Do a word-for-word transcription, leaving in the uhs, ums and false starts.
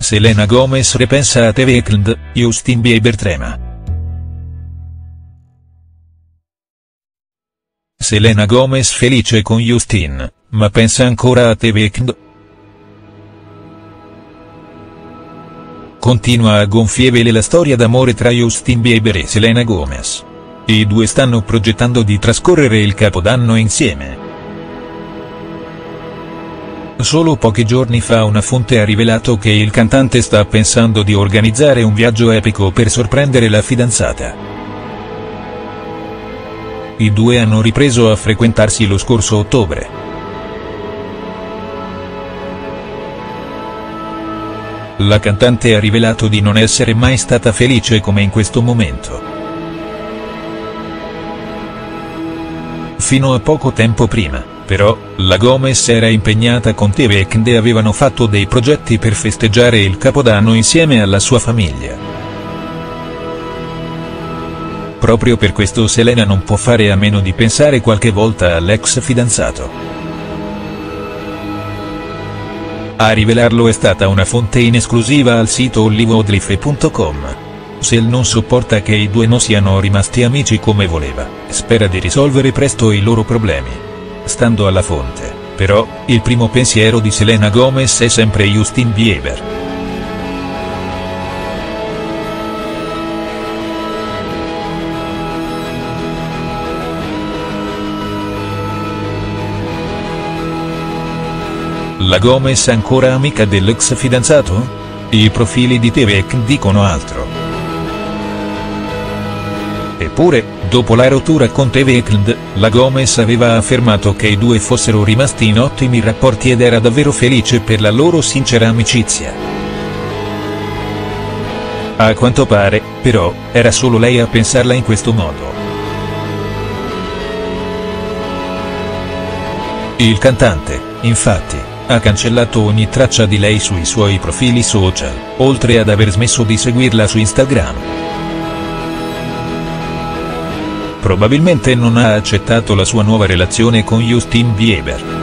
Selena Gomez ripensa a The Weeknd, Justin Bieber trema. Selena Gomez felice con Justin, ma pensa ancora a The Weeknd? Continua a gonfie vele la storia d'amore tra Justin Bieber e Selena Gomez. I due stanno progettando di trascorrere il Capodanno insieme. Solo pochi giorni fa una fonte ha rivelato che il cantante sta pensando di organizzare un viaggio epico per sorprendere la fidanzata. I due hanno ripreso a frequentarsi lo scorso ottobre. La cantante ha rivelato di non essere mai stata felice come in questo momento. Fino a poco tempo prima, però, la Gomez era impegnata con The Weeknd e avevano fatto dei progetti per festeggiare il Capodanno insieme alla sua famiglia. Proprio per questo Selena non può fare a meno di pensare qualche volta all'ex fidanzato. A rivelarlo è stata una fonte in esclusiva al sito hollywoodlife punto com. Sel non sopporta che i due non siano rimasti amici come voleva, spera di risolvere presto i loro problemi. Stando alla fonte, però, il primo pensiero di Selena Gomez è sempre Justin Bieber. La Gomez ancora amica dell'ex fidanzato? I profili di The Weeknd dicono altro. Eppure, dopo la rottura con The Weeknd, la Gomez aveva affermato che i due fossero rimasti in ottimi rapporti ed era davvero felice per la loro sincera amicizia. A quanto pare, però, era solo lei a pensarla in questo modo. Il cantante, infatti, ha cancellato ogni traccia di lei sui suoi profili social, oltre ad aver smesso di seguirla su Instagram. Probabilmente non ha accettato la sua nuova relazione con Justin Bieber.